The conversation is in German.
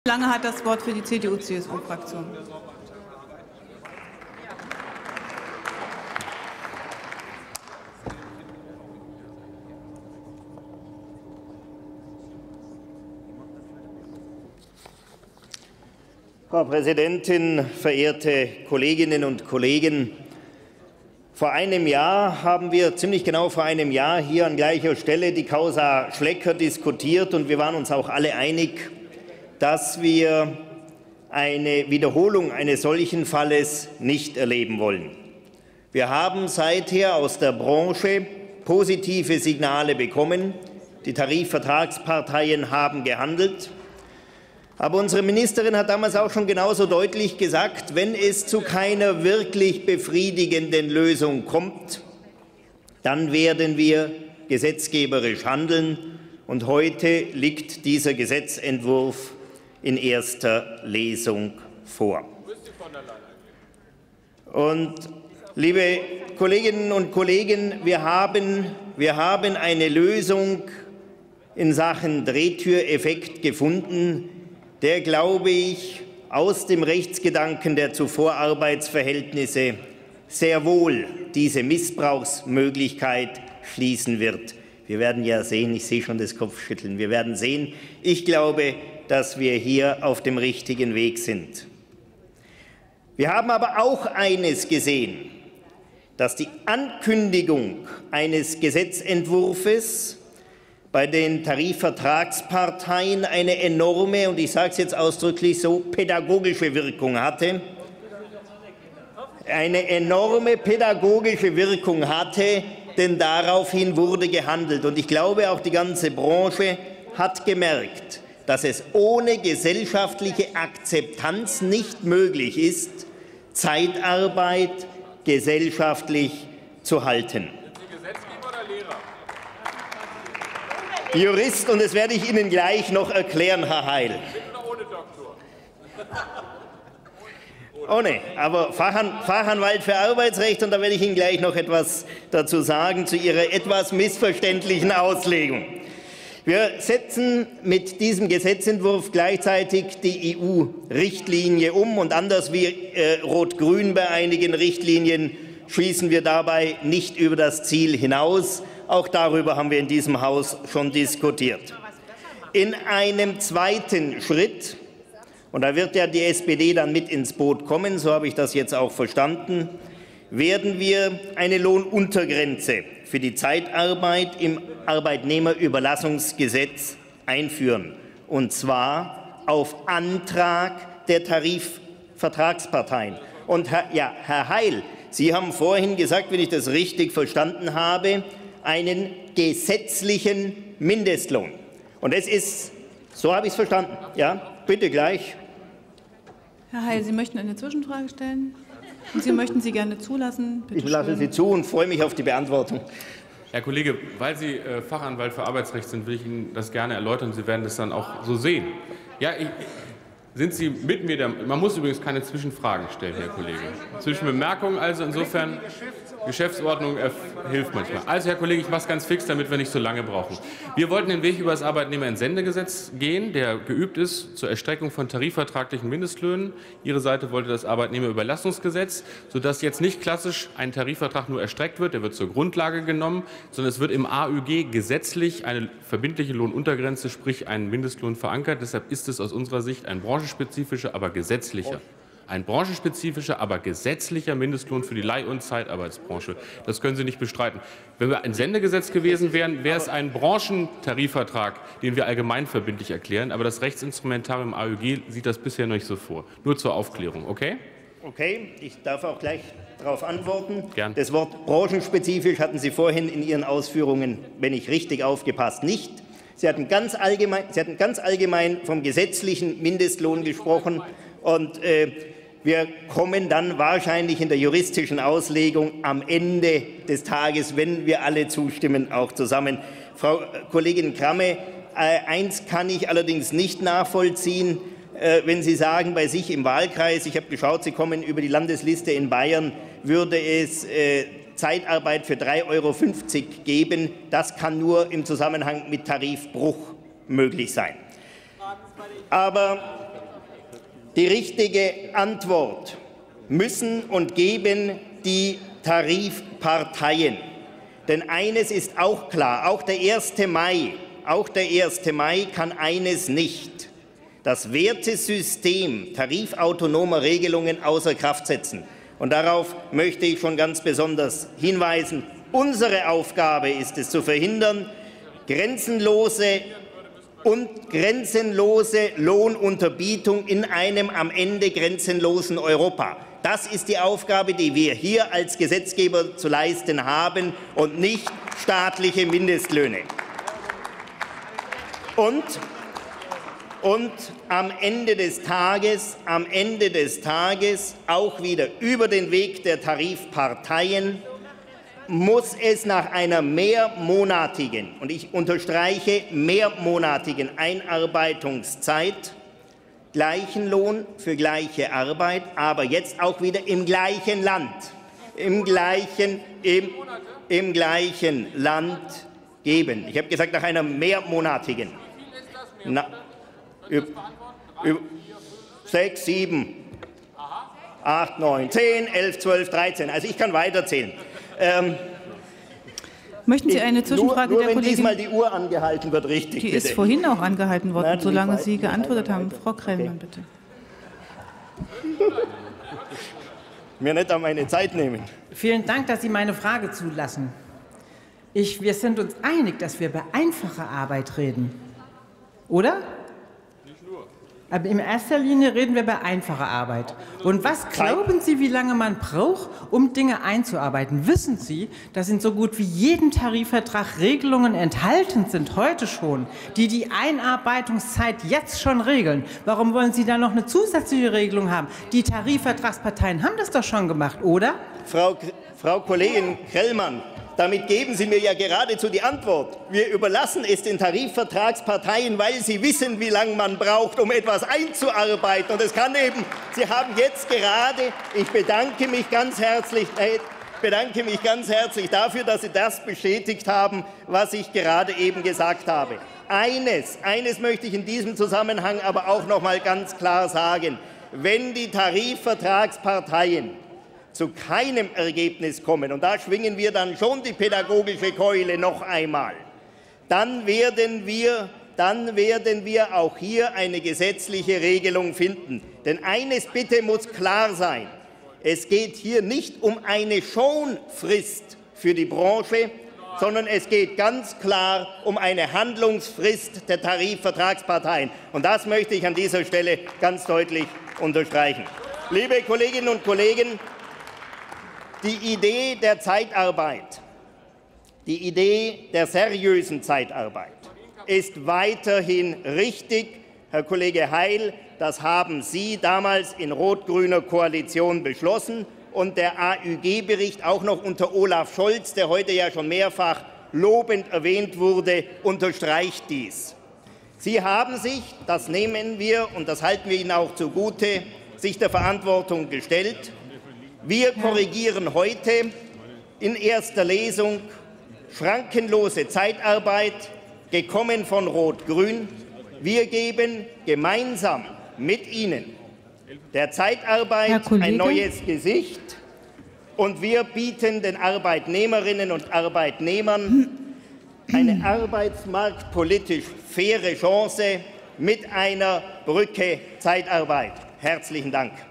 Lange hat das Wort für die CDU-CSU-Fraktion. Frau Präsidentin, verehrte Kolleginnen und Kollegen! Vor einem Jahr haben wir, ziemlich genau vor einem Jahr, hier an gleicher Stelle die Causa Schlecker diskutiert, und wir waren uns auch alle einig, dass wir eine Wiederholung eines solchen Falles nicht erleben wollen. Wir haben seither aus der Branche positive Signale bekommen. Die Tarifvertragsparteien haben gehandelt. Aber unsere Ministerin hat damals auch schon genauso deutlich gesagt, wenn es zu keiner wirklich befriedigenden Lösung kommt, dann werden wir gesetzgeberisch handeln. Und heute liegt dieser Gesetzentwurf in erster Lesung vor. Und, liebe Kolleginnen und Kollegen, wir haben eine Lösung in Sachen Drehtüreffekt gefunden, der, glaube ich, aus dem Rechtsgedanken der Zuvorarbeitsverhältnisse sehr wohl diese Missbrauchsmöglichkeit schließen wird. Wir werden ja sehen, ich sehe schon das Kopfschütteln, wir werden sehen. Ich glaube, dass wir hier auf dem richtigen Weg sind. Wir haben aber auch eines gesehen, dass die Ankündigung eines Gesetzentwurfs bei den Tarifvertragsparteien eine enorme, und ich sage es jetzt ausdrücklich so, pädagogische Wirkung hatte. Eine enorme pädagogische Wirkung hatte, denn daraufhin wurde gehandelt. Und ich glaube, auch die ganze Branche hat gemerkt, dass es ohne gesellschaftliche Akzeptanz nicht möglich ist, Zeitarbeit gesellschaftlich zu halten. Jurist, und das werde ich Ihnen gleich noch erklären, Herr Heil. Ohne, aber Fachanwalt für Arbeitsrecht, und da werde ich Ihnen gleich noch etwas dazu sagen, zu Ihrer etwas missverständlichen Auslegung. Wir setzen mit diesem Gesetzentwurf gleichzeitig die EU-Richtlinie um, und anders wie Rot-Grün bei einigen Richtlinien schießen wir dabei nicht über das Ziel hinaus. Auch darüber haben wir in diesem Haus schon diskutiert. In einem zweiten Schritt, und da wird ja die SPD dann mit ins Boot kommen, so habe ich das jetzt auch verstanden, werden wir eine Lohnuntergrenze für die Zeitarbeit im Arbeitnehmerüberlassungsgesetz einführen, und zwar auf Antrag der Tarifvertragsparteien. Und Herr Heil, Sie haben vorhin gesagt, wenn ich das richtig verstanden habe, einen gesetzlichen Mindestlohn. Und es ist, so habe ich es verstanden. Ja, bitte gleich. Herr Heil, Sie möchten eine Zwischenfrage stellen? Und Sie möchten sie gerne zulassen? Bitte ich lasse sie zu und freue mich auf die Beantwortung. Herr Kollege, weil Sie Fachanwalt für Arbeitsrecht sind, will ich Ihnen das gerne erläutern. Sie werden das dann auch so sehen. Ja, sind Sie mit mir? Man muss übrigens keine Zwischenfragen stellen, Herr Kollege. Zwischenbemerkungen, also insofern Geschäftsordnung hilft manchmal. Also, Herr Kollege, ich mache es ganz fix, damit wir nicht so lange brauchen. Wir wollten den Weg über das Arbeitnehmerentsendegesetz gehen, der geübt ist zur Erstreckung von tarifvertraglichen Mindestlöhnen. Ihre Seite wollte das Arbeitnehmerüberlassungsgesetz, sodass jetzt nicht klassisch ein Tarifvertrag nur erstreckt wird, der wird zur Grundlage genommen, sondern es wird im AÜG gesetzlich eine verbindliche Lohnuntergrenze, sprich einen Mindestlohn verankert. Deshalb ist es aus unserer Sicht ein branchenspezifischer, aber gesetzlicher. Ein branchenspezifischer, aber gesetzlicher Mindestlohn für die Leih- und Zeitarbeitsbranche. Das können Sie nicht bestreiten. Wenn wir ein Sendegesetz gewesen wären, wäre es ein Branchentarifvertrag, den wir allgemeinverbindlich erklären. Aber das Rechtsinstrumentarium AÜG sieht das bisher noch nicht so vor. Nur zur Aufklärung, okay? Okay, ich darf auch gleich darauf antworten. Gern. Das Wort branchenspezifisch hatten Sie vorhin in Ihren Ausführungen, wenn ich richtig aufgepasst, nicht. Sie hatten ganz allgemein vom gesetzlichen Mindestlohn gesprochen. Und wir kommen dann wahrscheinlich in der juristischen Auslegung am Ende des Tages, wenn wir alle zustimmen, auch zusammen. Frau Kollegin Kramme, eins kann ich allerdings nicht nachvollziehen, wenn Sie sagen, bei sich im Wahlkreis, ich habe geschaut, Sie kommen über die Landesliste in Bayern, würde es Zeitarbeit für 3,50 € geben. Das kann nur im Zusammenhang mit Tarifbruch möglich sein. Aber Die richtige Antwort müssen und geben die Tarifparteien. Denn eines ist auch klar, auch der 1. Mai kann eines nicht: das Wertesystem tarifautonomer Regelungen außer Kraft setzen. Und darauf möchte ich schon ganz besonders hinweisen. Unsere Aufgabe ist es, zu verhindern, grenzenlose Lohnunterbietung in einem am Ende grenzenlosen Europa. Das ist die Aufgabe, die wir hier als Gesetzgeber zu leisten haben, und nicht staatliche Mindestlöhne. Und am Ende des Tages auch wieder über den Weg der Tarifparteien muss es nach einer mehrmonatigen, und ich unterstreiche mehrmonatigen Einarbeitungszeit, gleichen Lohn für gleiche Arbeit, aber jetzt auch wieder im gleichen Land, im gleichen Land geben. Ich habe gesagt, nach einer mehrmonatigen. 6, 7, 8, 9, 10, 11, 12, 13. Also ich kann weiterzählen. Möchten Sie eine Zwischenfrage nur der wenn Kollegin? diesmal die Uhr angehalten wird, richtig. Die bitte. ist vorhin auch angehalten worden, Nein, solange Sie geantwortet haben. Frau Krellmann, bitte. Mir nicht an meine Zeit nehmen. Vielen Dank, dass Sie meine Frage zulassen. Wir sind uns einig, dass wir über einfache Arbeit reden. Oder? Nicht nur. Aber in erster Linie reden wir über einfache Arbeit. Und was glauben Sie, wie lange man braucht, um Dinge einzuarbeiten? Wissen Sie, dass in so gut wie jedem Tarifvertrag Regelungen enthalten sind, heute schon, die die Einarbeitungszeit jetzt schon regeln? Warum wollen Sie da noch eine zusätzliche Regelung haben? Die Tarifvertragsparteien haben das doch schon gemacht, oder? Frau Kollegin Krellmann, damit geben Sie mir ja geradezu die Antwort. Wir überlassen es den Tarifvertragsparteien, weil sie wissen, wie lange man braucht, um etwas einzuarbeiten. Und es kann eben, Sie haben jetzt gerade, ich bedanke mich ganz herzlich dafür, dass Sie das bestätigt haben, was ich gerade eben gesagt habe. Eines möchte ich in diesem Zusammenhang aber auch noch mal ganz klar sagen. Wenn die Tarifvertragsparteien zu keinem Ergebnis kommen, und da schwingen wir dann schon die pädagogische Keule noch einmal, dann werden wir auch hier eine gesetzliche Regelung finden. Denn eines bitte muss klar sein: Es geht hier nicht um eine Schonfrist für die Branche, sondern es geht ganz klar um eine Handlungsfrist der Tarifvertragsparteien. Und das möchte ich an dieser Stelle ganz deutlich unterstreichen. Liebe Kolleginnen und Kollegen, die Idee der Zeitarbeit, die Idee der seriösen Zeitarbeit ist weiterhin richtig. Herr Kollege Heil, das haben Sie damals in rot-grüner Koalition beschlossen. Und der AÜG-Bericht, auch noch unter Olaf Scholz, der heute ja schon mehrfach lobend erwähnt wurde, unterstreicht dies. Sie haben sich, das nehmen wir und das halten wir Ihnen auch zugute, sich der Verantwortung gestellt. Wir korrigieren heute in erster Lesung schrankenlose Zeitarbeit, gekommen von Rot-Grün. Wir geben gemeinsam mit Ihnen der Zeitarbeit ein neues Gesicht, und wir bieten den Arbeitnehmerinnen und Arbeitnehmern eine arbeitsmarktpolitisch faire Chance mit einer Brücke Zeitarbeit. Herzlichen Dank.